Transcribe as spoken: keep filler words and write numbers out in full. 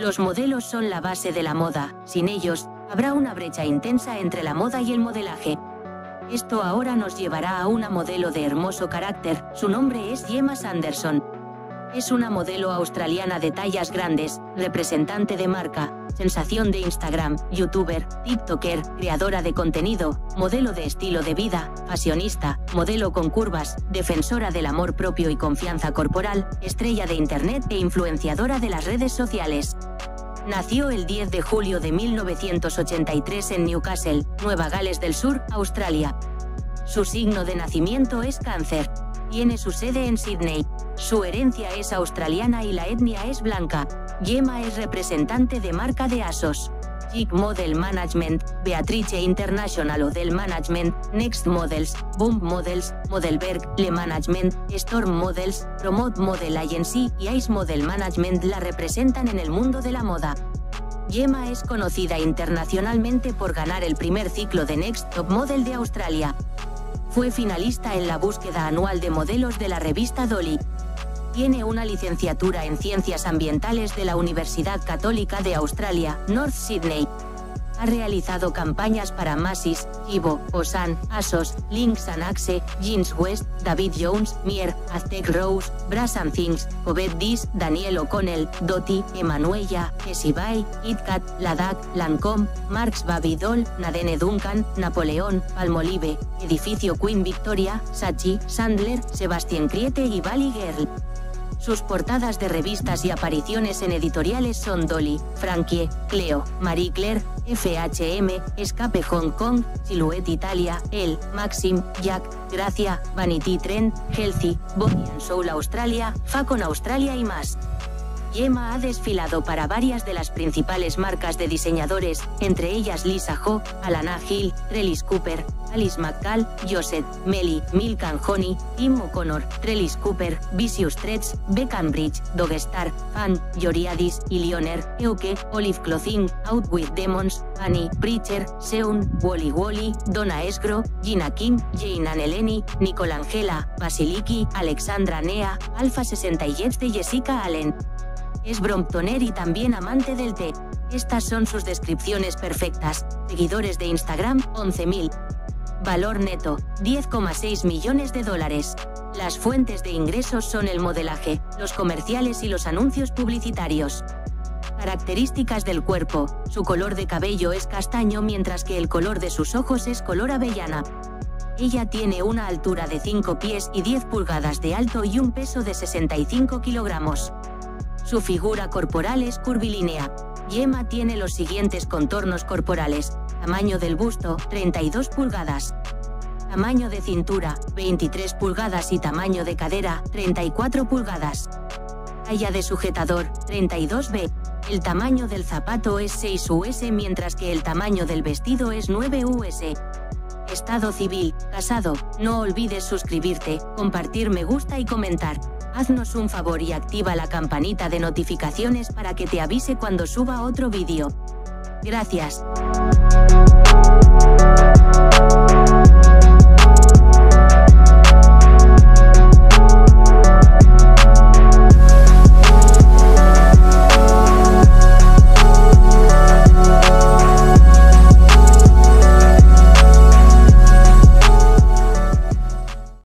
Los modelos son la base de la moda, sin ellos, habrá una brecha intensa entre la moda y el modelaje. Esto ahora nos llevará a una modelo de hermoso carácter, su nombre es Gemma Sanderson. Es una modelo australiana de tallas grandes, representante de marca, sensación de Instagram, youtuber, tiktoker, creadora de contenido, modelo de estilo de vida, fashionista, modelo con curvas, defensora del amor propio y confianza corporal, estrella de internet e influenciadora de las redes sociales. Nació el diez de julio de mil novecientos ochenta y tres en Newcastle, Nueva Gales del Sur, Australia. Su signo de nacimiento es Cáncer. Tiene su sede en Sydney. Su herencia es australiana y la etnia es blanca. Gemma es representante de marca de ASOS, Chic Model Management, Beatrice International Model Management, Next Models, Boom Models, Modelberg, Le Management, Storm Models, Promote Model Agency y Ice Model Management la representan en el mundo de la moda. Gemma es conocida internacionalmente por ganar el primer ciclo de Next Top Model de Australia. Fue finalista en la búsqueda anual de modelos de la revista Dolly. Tiene una licenciatura en Ciencias Ambientales de la Universidad Católica de Australia, North Sydney. Ha realizado campañas para Macy's, Chibo, Osan, ASOS, Lynx and Axe, Jeans West, David Jones, Mier, Aztec Rose, Brass and Things, Covet Dis, Daniel O'Connell, Doty, Emanuella, Esibai, KitKat, Ladak, Lancôme, Marcs Baby Doll, Nadine Duncan, Napoleón, Palmolive, Edificio Queen Victoria, Sachi, Sandler, Sebastian Kriete y Valley Girl. Sus portadas de revistas y apariciones en editoriales son Dolly, Frankie, Cleo, Marie Claire, F H M, Escape Hong Kong, Silhouette Italia, Elle, Maxim, Jack, Gracia, Vanity Trend, Healthy, Body and Soul Australia, Facon Australia y más. Gemma ha desfilado para varias de las principales marcas de diseñadores, entre ellas Lisa Ho, Alana Hill, Trellis Cooper, Alice McCall, Josette, Melly, Milk and Honey, Tim O'Connor, Trellis Cooper, Vicious Threads, Beckham Bridge, Dogstar, Fan, Yoriadis, Illionaire, Euke, Olive Clothing, Out With Demons, Annie, Preacher, Seun, Wally Wally, Donna Esgro, Gina Kim, Jane Ann Eleni, Nicole Angela, Basiliki, Alexandra Nea, Alpha sesenta y Jets de Jessica Allen. Es Bromptoner y también amante del té. Estas son sus descripciones perfectas. Seguidores de Instagram, once mil. Valor neto, diez coma seis millones de dólares. Las fuentes de ingresos son el modelaje, los comerciales y los anuncios publicitarios. Características del cuerpo. Su color de cabello es castaño mientras que el color de sus ojos es color avellana. Ella tiene una altura de cinco pies y diez pulgadas de alto y un peso de sesenta y cinco kilogramos. Su figura corporal es curvilínea. Gemma tiene los siguientes contornos corporales. Tamaño del busto, treinta y dos pulgadas. Tamaño de cintura, veintitrés pulgadas y tamaño de cadera, treinta y cuatro pulgadas. Talla de sujetador, treinta y dos B. El tamaño del zapato es seis U S mientras que el tamaño del vestido es nueve U S. Estado civil, casado. No olvides suscribirte, compartir me gusta y comentar. Haznos un favor y activa la campanita de notificaciones para que te avise cuando suba otro vídeo. Gracias.